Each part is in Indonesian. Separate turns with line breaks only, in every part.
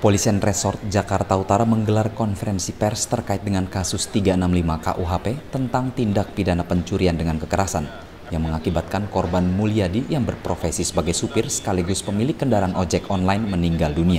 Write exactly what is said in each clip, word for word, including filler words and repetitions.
Kepolisian Resort Jakarta Utara menggelar konferensi pers terkait dengan kasus tiga enam lima K U H P tentang tindak pidana pencurian dengan kekerasan yang mengakibatkan korban Mulyadi yang berprofesi sebagai supir sekaligus pemilik kendaraan ojek online meninggal dunia.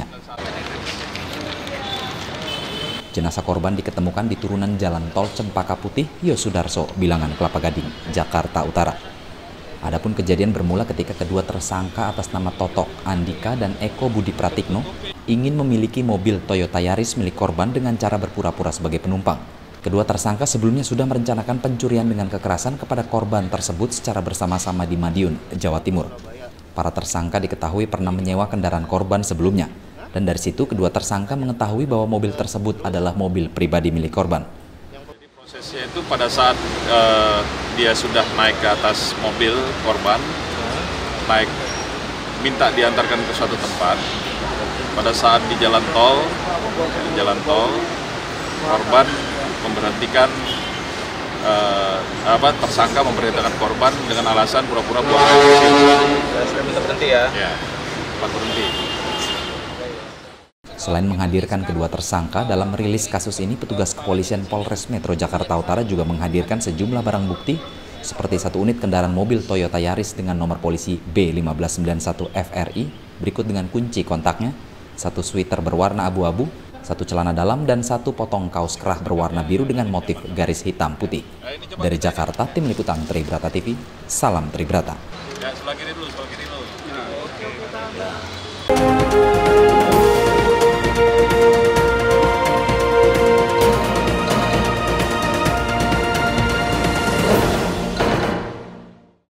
Jenazah korban diketemukan di turunan Jalan Tol Cempaka Putih, Yosudarso, Bilangan, Kelapa Gading, Jakarta Utara. Adapun kejadian bermula ketika kedua tersangka atas nama Toto, Andika, dan Eko Budi Pratikno ingin memiliki mobil Toyota Yaris milik korban dengan cara berpura-pura sebagai penumpang. Kedua tersangka sebelumnya sudah merencanakan pencurian dengan kekerasan kepada korban tersebut secara bersama-sama di Madiun, Jawa Timur. Para tersangka diketahui pernah menyewa kendaraan korban sebelumnya, dan dari situ kedua tersangka mengetahui bahwa mobil tersebut adalah mobil pribadi milik korban.
Prosesnya itu pada saat uh, dia sudah naik ke atas mobil korban, naik minta diantarkan ke suatu tempat. Pada saat di jalan tol, di jalan tol, korban memberhentikan uh, apa tersangka memberhentikan korban dengan alasan pura-pura buang air kecil.
Sudah minta berhenti ya?
Ya, tempat berhenti.
Selain menghadirkan kedua tersangka, dalam rilis kasus ini petugas kepolisian Polres Metro Jakarta Utara juga menghadirkan sejumlah barang bukti seperti satu unit kendaraan mobil Toyota Yaris dengan nomor polisi B lima belas sembilan satu F R I berikut dengan kunci kontaknya, satu sweater berwarna abu-abu, satu celana dalam, dan satu potong kaos kerah berwarna biru dengan motif garis hitam putih. Dari Jakarta, Tim Liputan Tribrata T V, salam Tribrata.
Ya, sebelah kiri dulu, sebelah kiri dulu. Ya, oke.